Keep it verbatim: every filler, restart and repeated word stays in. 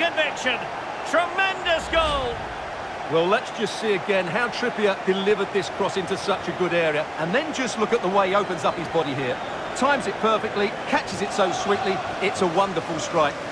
conviction. Tremendous goal. Well, let's just see again how Trippier delivered this cross into such a good area. And then just look at the way he opens up his body here. Times it perfectly, catches it so sweetly. It's a wonderful strike.